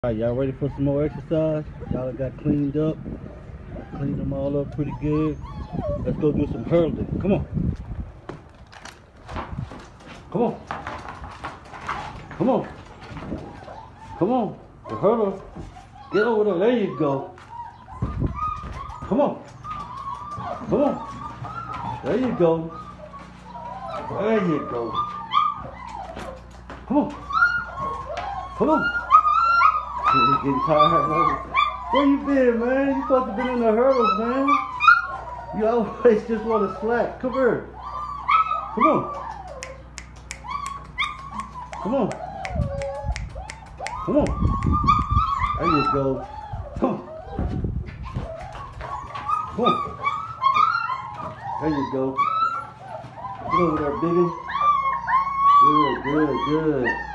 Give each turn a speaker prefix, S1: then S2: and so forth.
S1: Alright, y'all ready for some more exercise? Y'all got cleaned up. Cleaned them all up pretty good. Let's go do some hurdling. Come on. Come on. Come on. Come on. The hurdle. Get over there. There you go. Come on. Come on. There you go. There you go. Come on. Come on. You're getting tired. Where you been, man? You supposed to be in the hurdles, man. You always just want to slack. Come here. Come on. Come on. Come on. There you go. Come on. Come on. There you go. Get over there, biggin. Good, good, good.